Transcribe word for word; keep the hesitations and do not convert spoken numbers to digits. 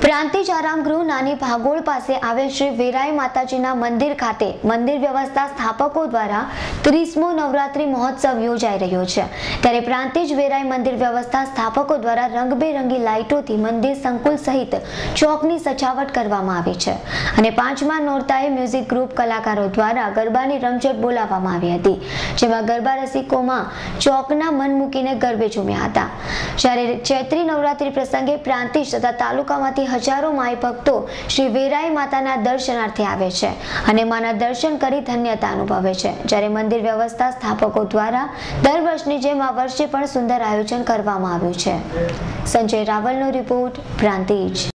પ્રાંતિજ આરામગૃહ નાની ભાગોળ પાસે આવેલ શ્રી વેરાઈ માતાજીના મંદિર ખાતે મંદિર વ્યવસ્થા સ્થાપકો દ્વારા ત્રીસમો નવરાત્રી મહોત્સવ યોજાઈ રહ્યો છે। ત્યારે પ્રાંતિજ વેરાઈ મંદિર વ્યવસ્થા સ્થાપકો દ્વારા રંગબેરંગી લાઇટોથી મંદિર સંકુલ સહિત ચોકની સજાવટ કરવામાં આવી છે અને પાંચમા નોરતાએ મ્યુઝિક ગ્રુપ કલાકારો દ્વારા ગરબાની રમઝટ બોલાવવામાં આવી હતી, જેમાં ગરબા રસિકોમાં ચોકના મન મૂકીને ગરબે ઝૂમ્યા હતા। જ્યારે ચૈત્રી નવરાત્રી પ્રસંગે પ્રાંતિજ તથા તાલુકામાંથી હજારો માઈ ભક્તો શ્રી વેરાઈ માતાના દર્શનાર્થે આવે છે અને માના દર્શન કરી ધન્યતા અનુભવે છે। જ્યારે મંદિર વ્યવસ્થા સ્થાપકો દ્વારા દર વર્ષની જેમ આ વર્ષે પણ સુંદર આયોજન કરવામાં આવ્યું છે। સંજય રાવલનો રિપોર્ટ, પ્રાંતિજ।